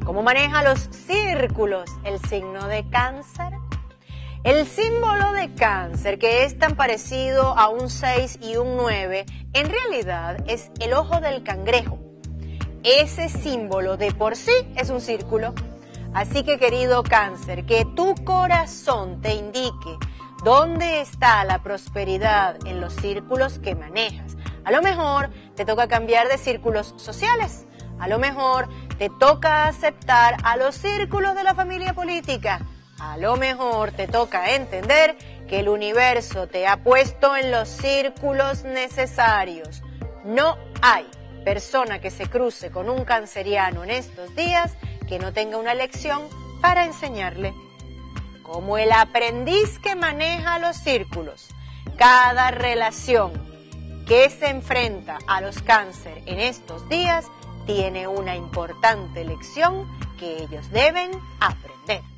¿Cómo maneja los círculos el signo de Cáncer? El símbolo de Cáncer, que es tan parecido a un 6 y un 9, en realidad es el ojo del cangrejo. Ese símbolo de por sí es un círculo. Así que, querido Cáncer, que tu corazón te indique dónde está la prosperidad en los círculos que manejas. A lo mejor te toca cambiar de círculos sociales. A lo mejor te toca aceptar a los círculos de la familia política. A lo mejor te toca entender que el universo te ha puesto en los círculos necesarios. No hay persona que se cruce con un canceriano en estos días que no tenga una lección para enseñarle. Como el aprendiz que maneja los círculos, cada relación que se enfrenta a los Cáncer en estos días tiene una importante lección que ellos deben aprender.